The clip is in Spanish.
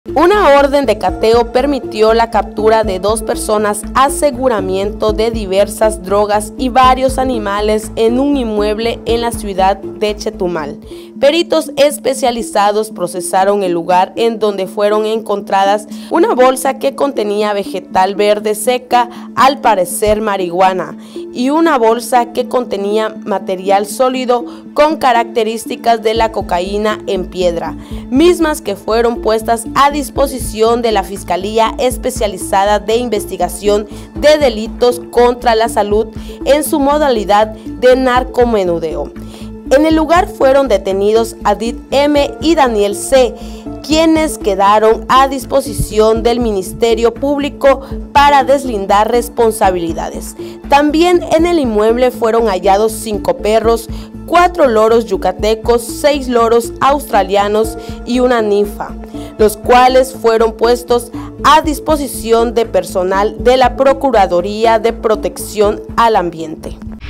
Una orden de cateo permitió la captura de 2 personas, aseguramiento de diversas drogas y varios animales en un inmueble en la ciudad de Chetumal. Peritos especializados procesaron el lugar en donde fueron encontradas una bolsa que contenía vegetal verde seca, al parecer marihuana, y una bolsa que contenía material sólido con características de la cocaína en piedra, mismas que fueron puestas a disposición de la Fiscalía Especializada de Investigación de Delitos contra la Salud en su modalidad de narcomenudeo. En el lugar fueron detenidos Adit M. y Daniel C., quienes quedaron a disposición del Ministerio Público para deslindar responsabilidades. También en el inmueble fueron hallados 5 perros, 4 loros yucatecos, 6 loros australianos y una ninfa, los cuales fueron puestos a disposición de personal de la Procuraduría de Protección al Ambiente.